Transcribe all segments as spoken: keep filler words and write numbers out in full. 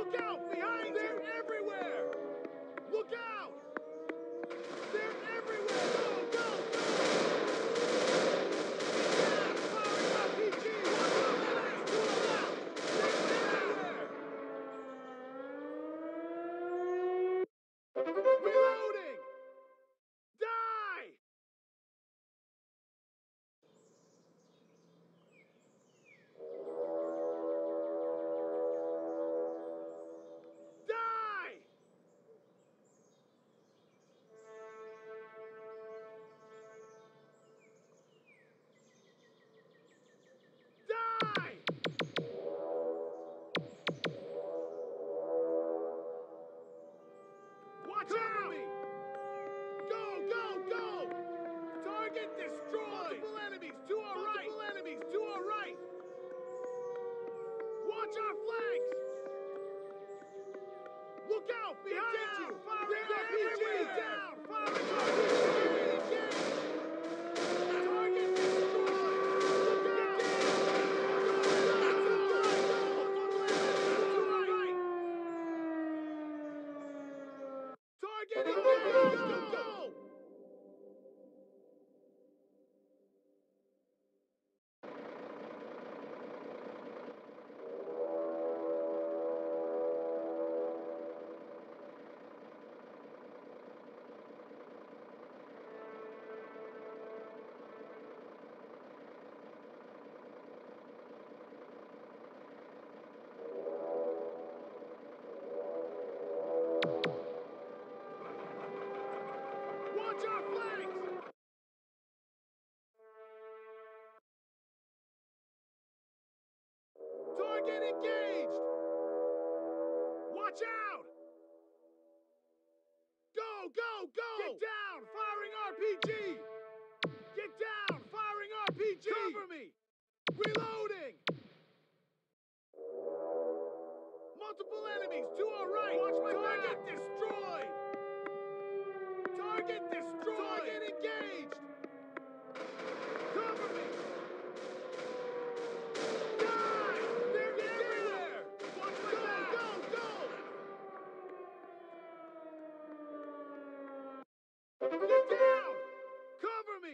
Look out! Behind They're you! They're everywhere! Look out! They're everywhere! Go, go, go! Yeah! Firing R P G! Watch out! Enemies to our left! They're everywhere! Reloading! Die! Die! Die! Watch out! Me! Go, go, go! Target destroyed! Multiple enemies to our Multiple right! Multiple enemies to our right! Watch our flanks! Look out! Behind down. You! Firing R P G! Down! Firing R P G! Engage! Target destroyed! Look out! Target engaged! Go, go, go! Watch our flanks! Target engaged! Watch out! Go, go, go! Get down! Firing R P G! Get down! Firing R P G! Cover me! Reloading! Multiple enemies to our right! Watch my Target back. Destroyed! Target destroyed! Target engaged! Cover me! Die! They're Get everywhere! Down. Watch my go, back! Go, go, go! Get down! Cover me!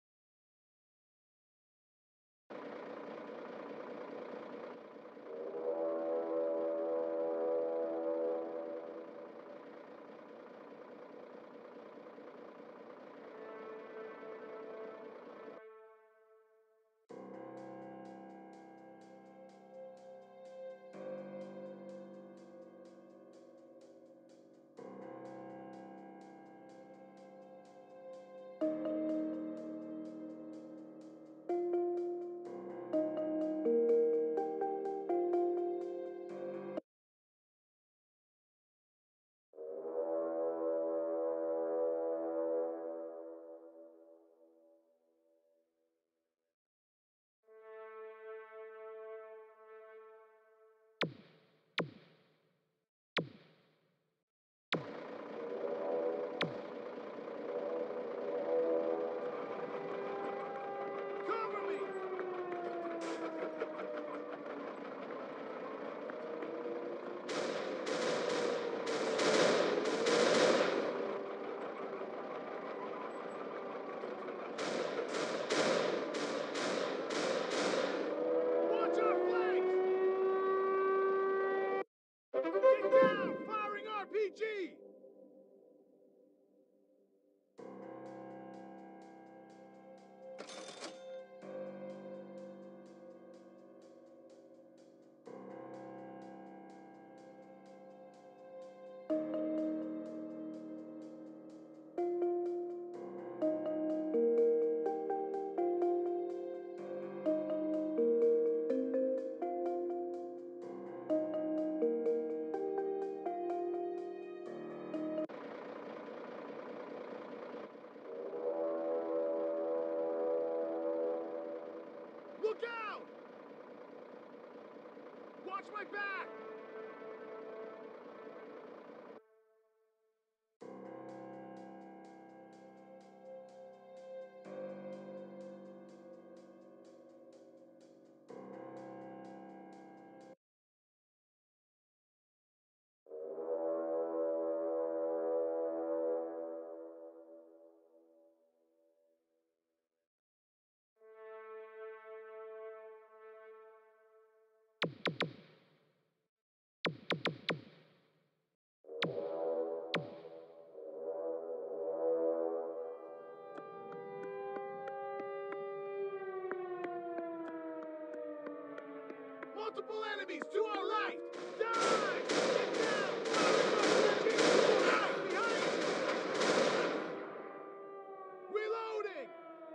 Cover me! Watch our flanks! Get down! Firing R P G! Look out! Watch my back! Multiple enemies to our right! Die! Get down! Firing R P G to our right! Behind you! Reloading!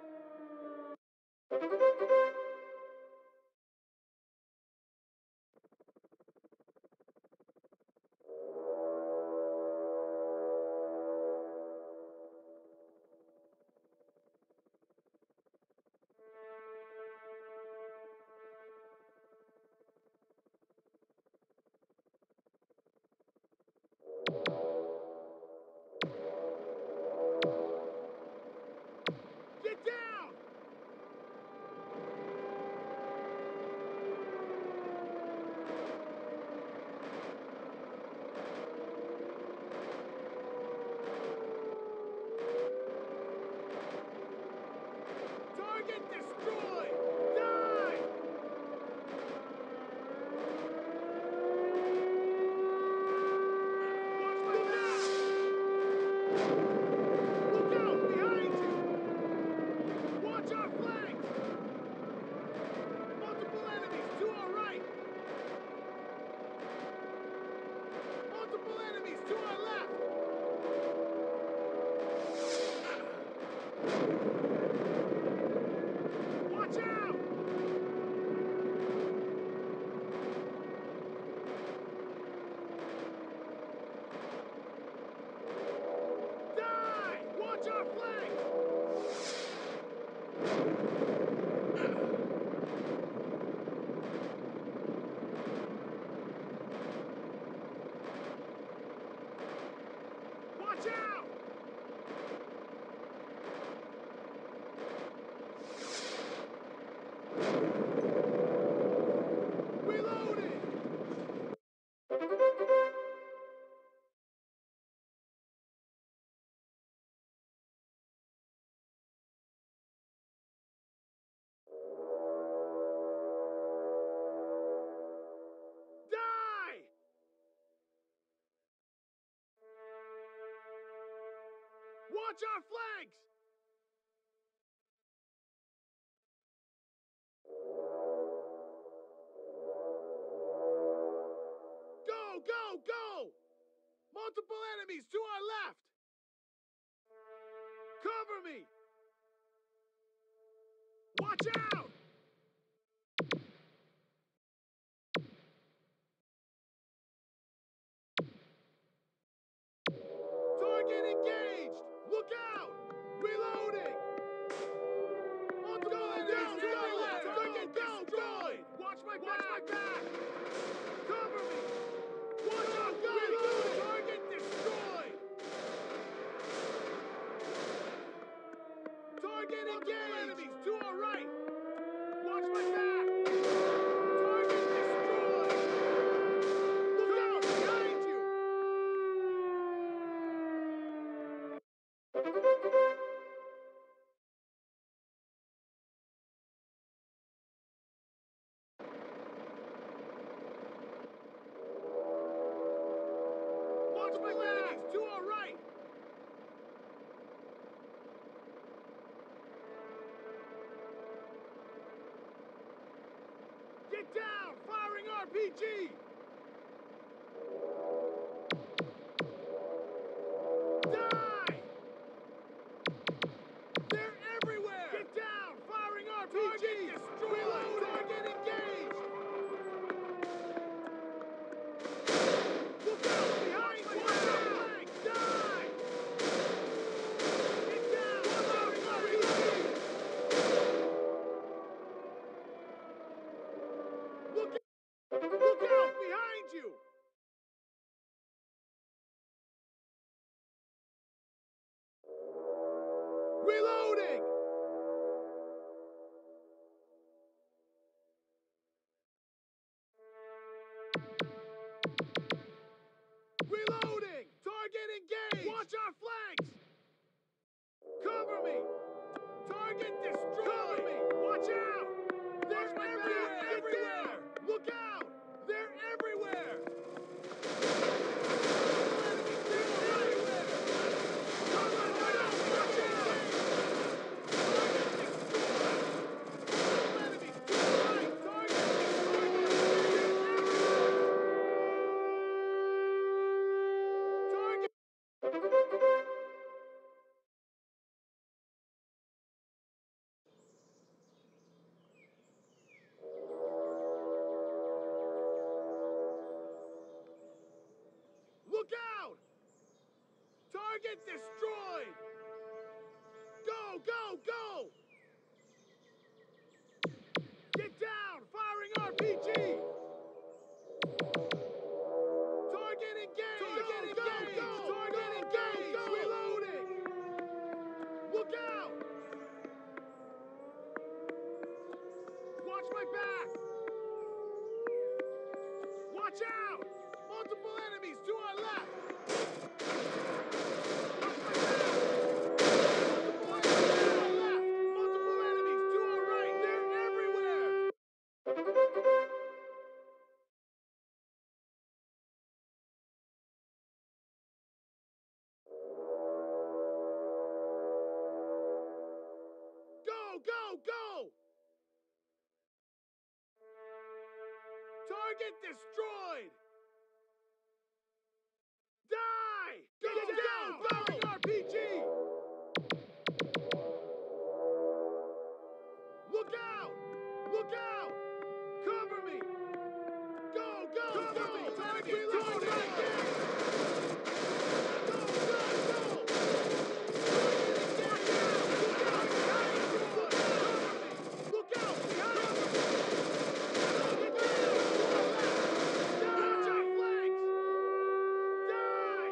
Get down! Target destroyed! Die! Watch my back! Look out! Behind you! Watch our flanks! Multiple enemies to our right! Multiple enemies to our left! Watch out! Die! Watch our flanks! Watch out! Reloading! Die! Watch our flanks! Go, go, go! Multiple enemies to our left! Cover me! Watch out! Target engaged! Look out! Reloading! Multiple enemies to our left! Target destroyed! Watch my back! Cover me! Watch out! Reloading! Target destroyed! Target engaged! Enemies to our right! Watch my back! Target destroyed! Look out! Behind you! Watch my enemies to our right! Get down! Firing R P G! Die! They're everywhere! Get down! Firing R P G! Target destroyed! Reload! Target engaged! Look out! Behind you! Watch our flank! Die! Get down! Firing R P G! Look out! Look out! Behind you! Reloading! Target destroyed! Go, go, go! Get down! Firing R P G! Target engaged! Target engaged! Target engaged! Reloading! Look out! Watch my back! Watch out! Multiple enemies to our left! Watch my back! Multiple enemies to our left! Multiple enemies to our right! They're everywhere! Go, go, go! Target destroyed! Die! Go Get down! down! Firing R P G! Look out! Look out! Cover me! Go, go, Cover go! Me. Target reloading! Right there! Go, go, go! Target engaged! Look out! Look out! Look out! Behind me! Get down! Watch our flanks! Die!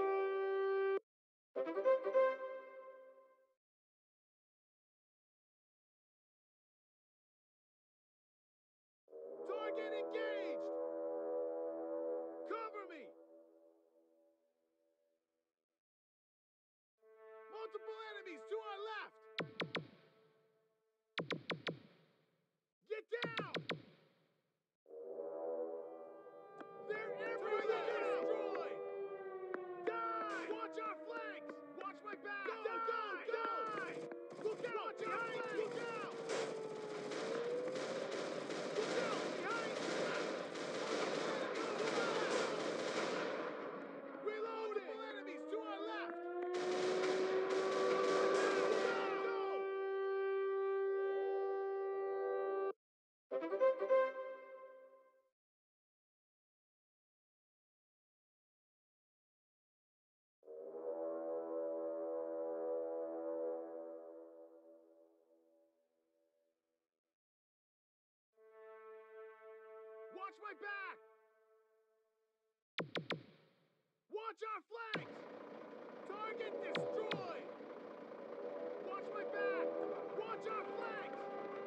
Target engaged! Cover me! Multiple enemies to our left! Get down! They're everywhere! Destroyed! Die! Watch our flanks! Watch my back! Go, die! Go, go! Die! Look out! Watch behind! Look out! Look out! Behind! Reloading! Multiple enemies to our left! Watch my back! Watch our flanks! Target destroyed! Watch my back! Watch our flanks!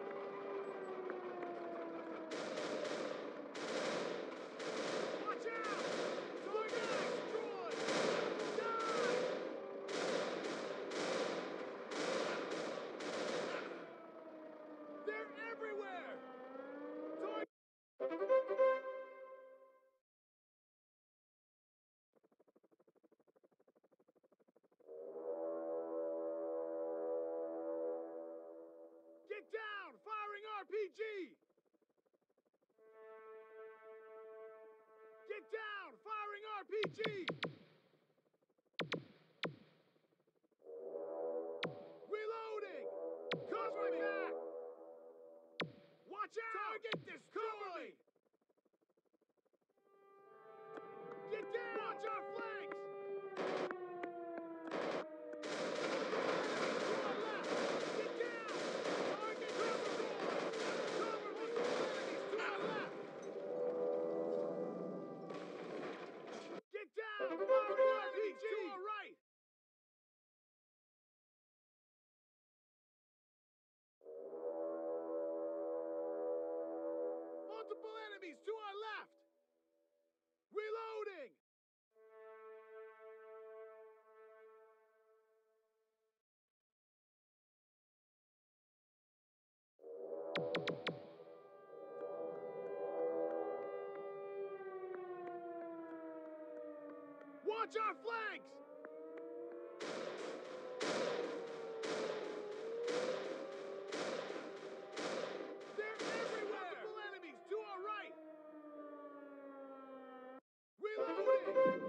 Watch out! Target destroyed! Die! They're everywhere! Target... Get down! Firing R P G! Get down! Firing R P G! Reloading! Cover me! Back! Watch out! Target destroyed! Get down! Watch our flanks! To our left! Get down! Target destroyed! Cover multiple enemies to our left! Get down! Firing R P G! To our right! Multiple enemies to our left! Reloading! Watch our flanks! They're everywhere! Multiple enemies to our right! Reloading!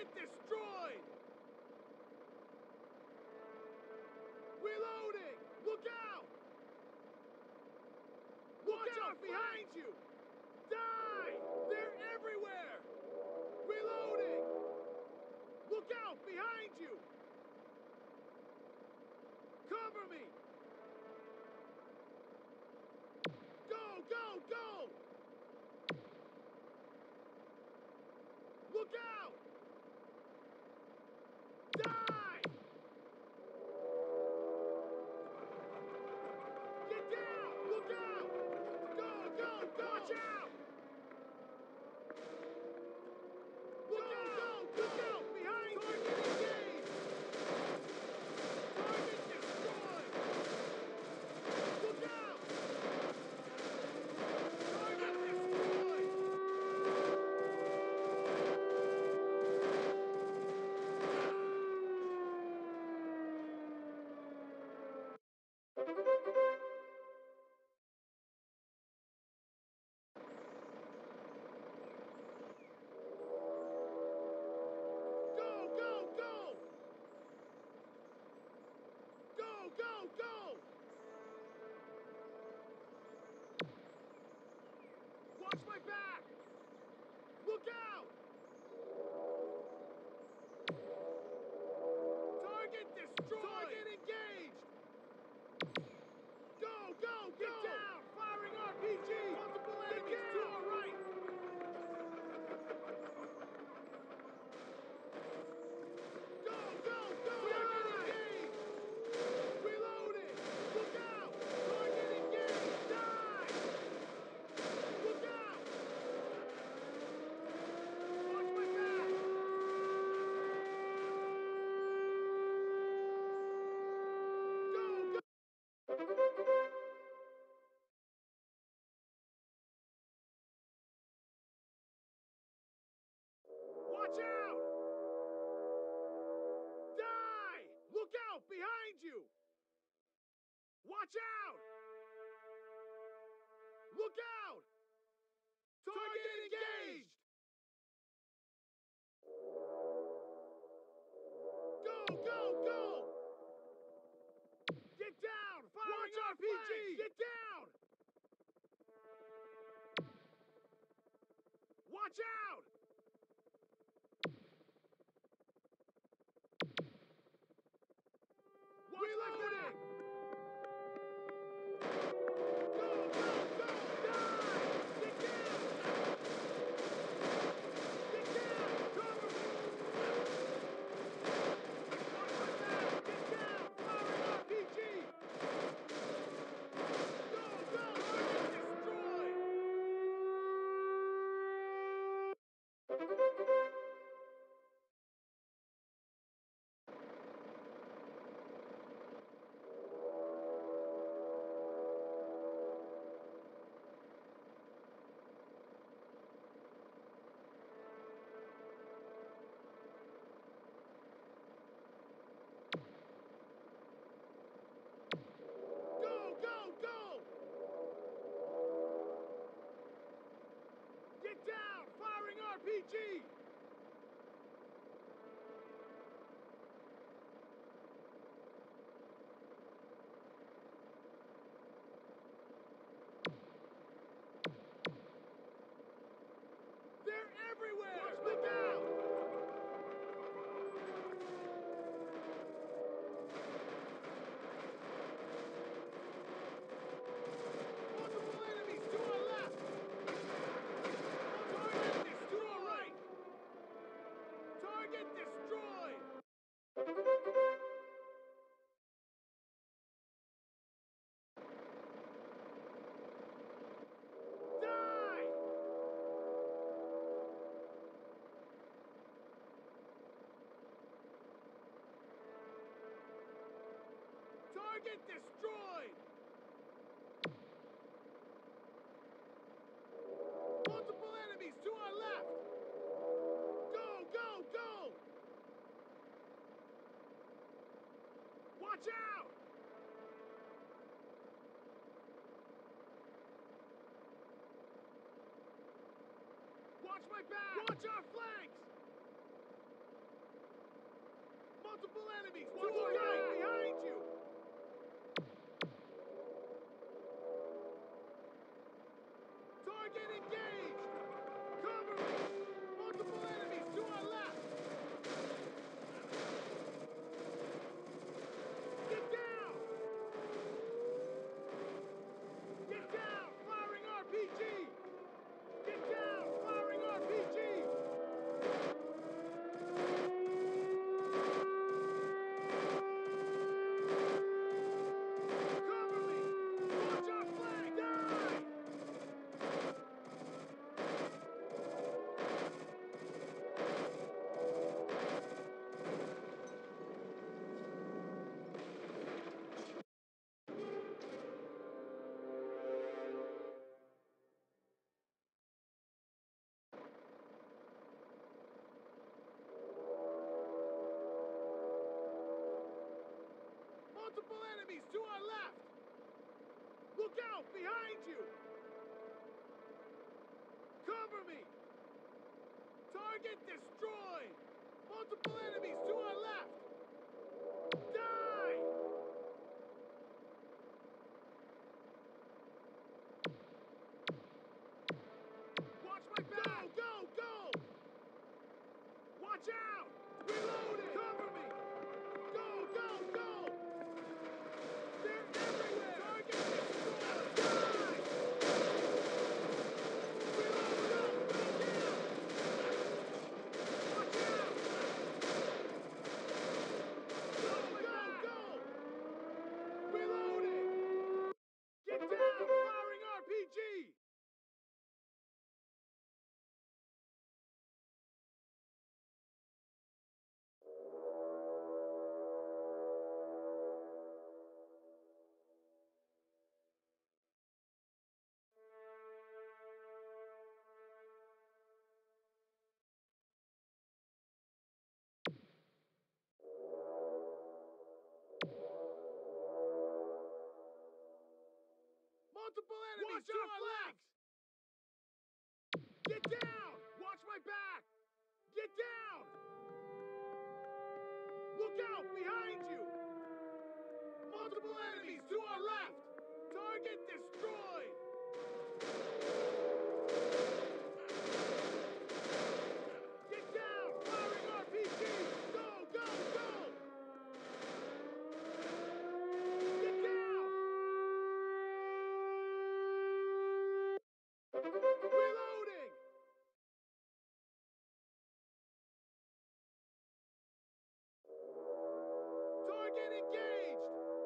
Target destroyed! Reloading! Look out! Watch out behind you! Die! They're everywhere! Reloading! Look out behind you! Cover me! Go, go, go! Look out! Die! Get down! Look out! Go, go, go! Watch out! Look out! Go, look out! Behind you! Target engaged! Target destroyed! Look out! Target destroyed! Go, go, go! Go, go, go! Watch my back! Look out! Target destroyed! Target engaged! Go, go, go! Get down! Firing R P G! Multiple enemies to our right! Go, go, go! Target engaged! Reloading! Look out! Target engaged! Die! Look out! Watch my back! Go, go! Watch out! Die! Look out behind you! Watch out! Look out! Target engaged! Go, go, go! Get down! Firing R P G! Get down! Watch out! Watch Reloading! Go, go, go! Die! Get down! Get down! Cover me! Watch my back! Get down! Firing R P G! Go, go! Target destroyed! Go, go, go! Get down! Firing R P G! They're everywhere! Watch my back! Multiple enemies to our left! Target enemies to our right! Target destroyed! Die! Target destroyed! Multiple enemies to our left! Go, go, go! Watch out! Watch my back! Watch our flanks! Multiple enemies! Watch your right! Behind you! Target engaged! Cover me! Multiple enemies to our left! Get down! Get down! Firing R P G! Get down! Firing R P G! Cover me! Watch our flag! Die! Multiple enemies to our left! Look out! Behind you! Cover me! Target destroyed! Multiple enemies to our left! Die! Watch my back! Go, go, go! Watch out! Reloading! Cover me! Go, go, go! They're everywhere! Target destroyed! Die! Reload! Go, go, down! Watch out! Go, go, go! Reloading! Get down! Firing R P G! Multiple enemies! Watch our legs! Get down! Watch my back! Get down! Look out! Behind you! Multiple enemies to our left! Target destroyed! Get down! Firing R P G! Go, go, go! Get down! Reloading! Target engaged!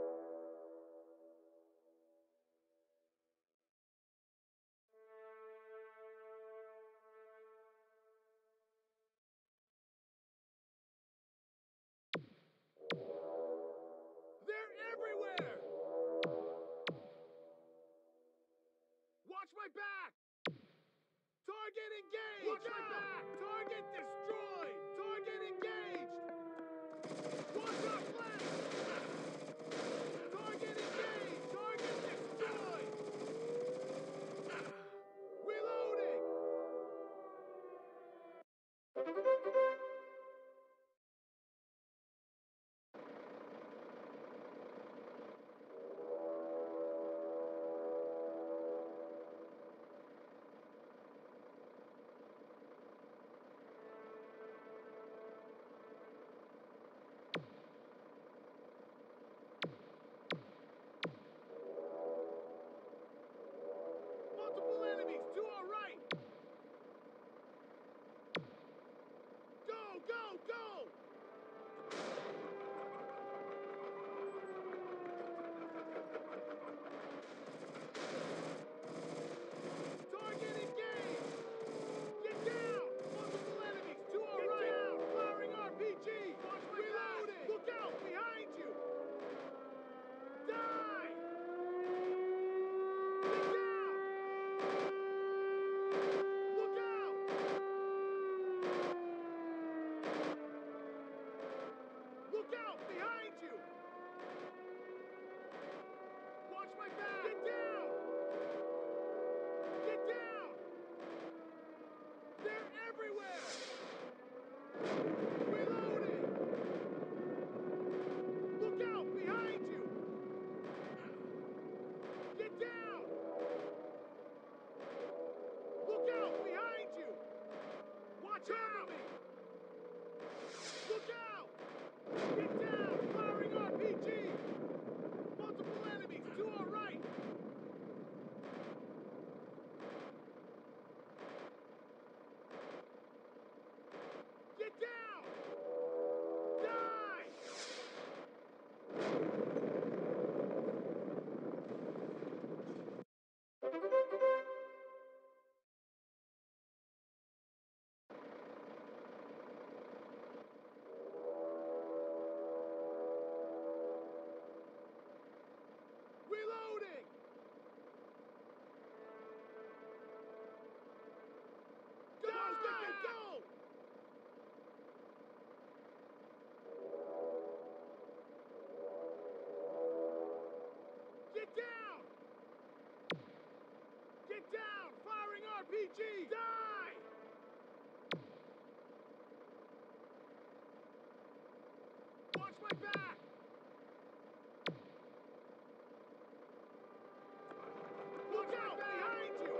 They're everywhere! Watch my back! Target engaged! Watch my back! Target destroyed! Target engaged! Watch our flank! Target engaged! Target destroyed! Reloading! Multiple enemies to our right! Go, go, go! Target engaged! Get down! Multiple enemies to our Get right! Down! Firing R P G! Watch my Reloading! Back. Look out! Behind you! Die! Get down! Look out! Look out! Behind you! Watch my back! Get down! Get down! They're everywhere! Reloading! G! Die! Watch my back! Look out! Behind you!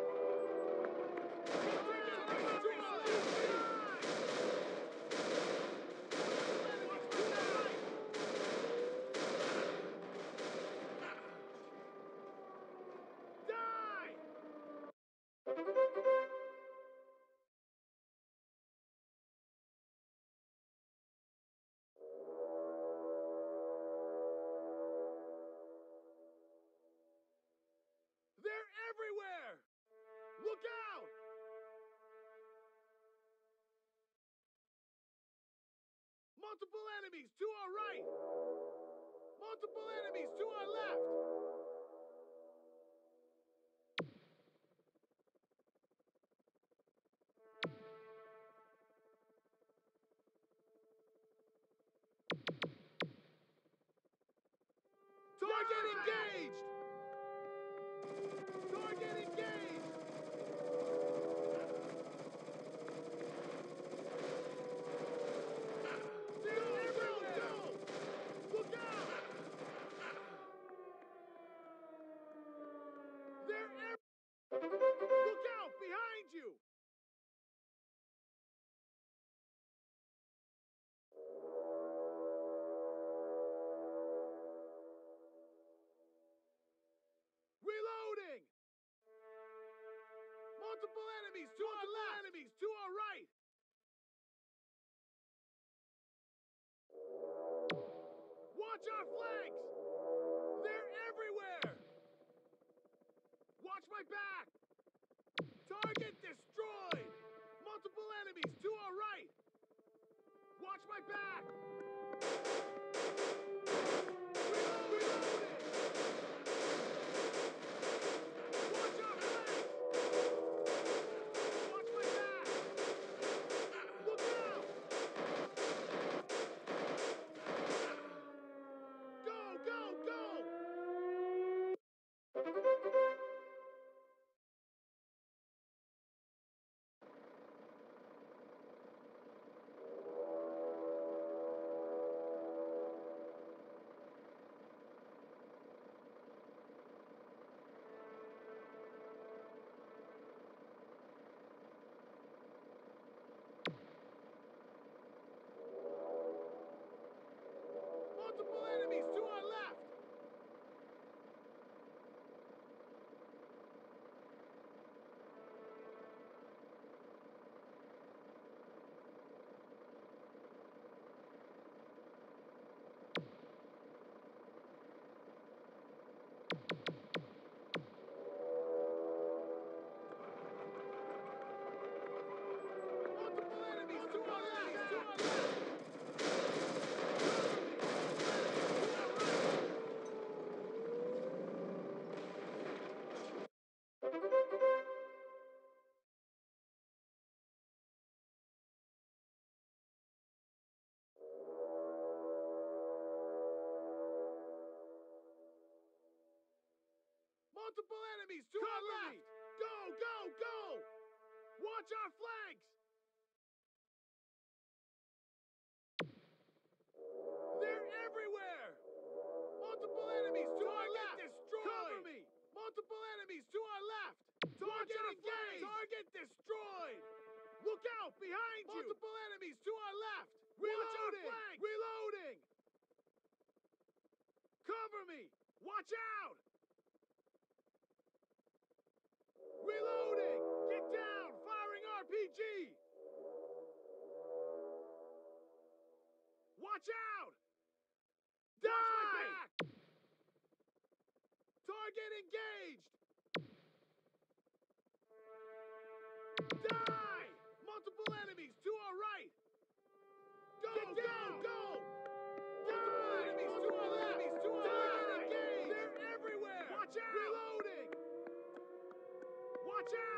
They're everywhere! Look out! Multiple enemies to our right! Multiple enemies to our left! Target engaged! Target engaged! They're everywhere! Go! Look out! They're ev- Look out! Behind you! Reloading! Multiple enemies to our left! Enemies to our right! Watch our flanks! They're everywhere! Watch my back! Target destroyed! Multiple enemies to our right! Watch my back! Reloading! Watch our flanks! Watch my back! Look out! Go, go, go! Multiple enemies to our left! Multiple enemies to our left! To our left! Multiple enemies to our left! Go, go, go! Watch our flanks! They're everywhere! Multiple enemies to our left! Destroyed! Cover me! Multiple enemies to our left! Target engaged! Target destroyed! Look out! Behind you! Multiple enemies to our left! Reloading! Reloading! Cover me! Watch out! Reloading! Get down! Firing R P G! Watch out! Die! Target engaged! Die! Multiple enemies to our right! Go, Get down! Go, go! Multiple enemies to our left! To our Target engaged! They're everywhere! Watch out! Reloading! Watch out!